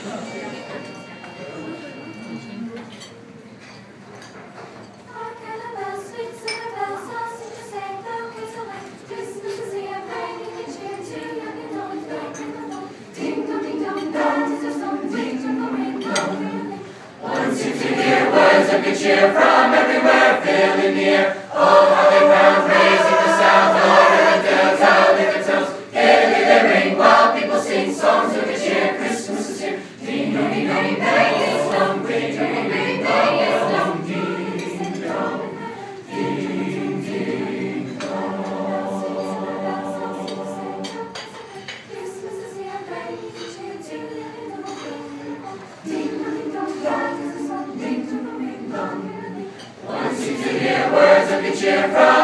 Good cheer from everywhere, filling the air. Oh, how they pound, raising the sound. Oh, the bells, how they can tones. Gaily they ring while people sing songs of good cheer. Christmas is here. Ding dong, ding dong, bells dong, ring dong, ring dong, bells dong, ding dong, ding ding dong. Christmas is here, bringing good cheer to you. Ding dong, ding dong, bells dong, ding dong, ring dong. One seems to hear words of good cheer from